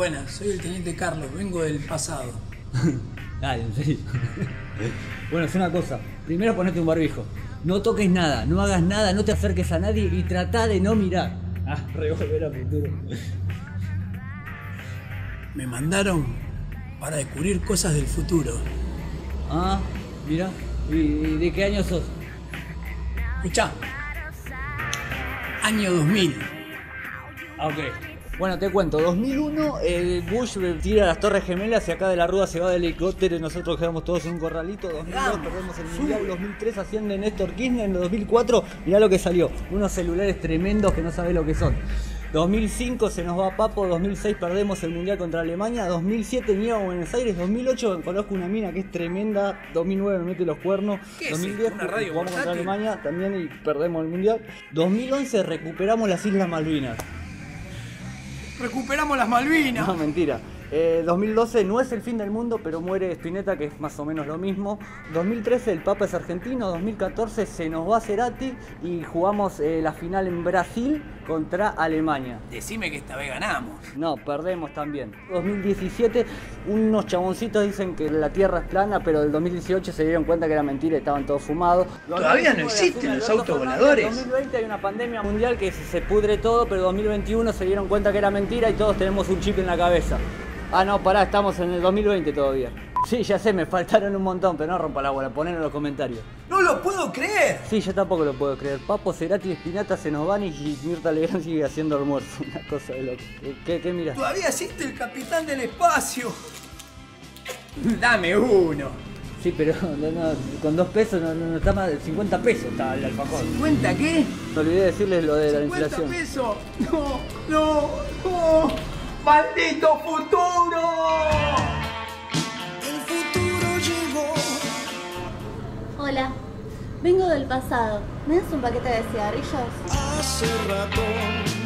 Buenas, soy el teniente Carlos, vengo del pasado. Dale, en serio. Bueno, es una cosa. Primero ponete un barbijo. No toques nada, no hagas nada, no te acerques a nadie y trata de no mirar. Revolver a futuro. Me mandaron para descubrir cosas del futuro. Mira. ¿Y de qué año sos? Escuchá. Año 2000. Ok. Bueno, te cuento, 2001, Bush tira las Torres Gemelas y acá de la Rúa se va del helicóptero y nosotros quedamos todos en un corralito. 2002 perdemos el Mundial, 2003 asciende Néstor Kirchner, en 2004 mirá lo que salió, unos celulares tremendos que no sabés lo que son. 2005 se nos va Papo, 2006 perdemos el Mundial contra Alemania, 2007 niego a Buenos Aires, 2008 conozco una mina que es tremenda, 2009 me mete los cuernos, 2010 jugamos contra Alemania también y perdemos el Mundial, 2011 recuperamos las Islas Malvinas. Recuperamos las Malvinas. No, mentira. 2012 no es el fin del mundo, pero muere Spinetta, que es más o menos lo mismo. 2013 el Papa es argentino. 2014 se nos va Cerati y jugamos la final en Brasil contra Alemania. Decime que esta vez ganamos. No, perdemos también. 2017 unos chaboncitos dicen que la Tierra es plana, pero del 2018 se dieron cuenta que era mentira y estaban todos fumados. Todavía no existen los autos voladores. En 2020 hay una pandemia mundial que se pudre todo, pero en 2021 se dieron cuenta que era mentira y todos tenemos un chip en la cabeza. No, pará, estamos en el 2020 todavía. Sí, ya sé, me faltaron un montón, pero no rompa la bola, ponelo en los comentarios. ¡No lo puedo creer! Sí, yo tampoco lo puedo creer. Papo, Cerati y Spinetta se nos van y Mirta Legrand sigue haciendo almuerzo. Una cosa de loco. ¿Qué mirás? Todavía existe el capitán del espacio. Dame uno. Sí, pero con 2 pesos no está más de 50 pesos está el alfajor. ¿50 qué? Me olvidé decirles lo de la inflación. ¡50 pesos! ¡No! ¡Maldito futuro! El futuro llegó. Hola, vengo del pasado. ¿Me das un paquete de cigarrillos? Hace rato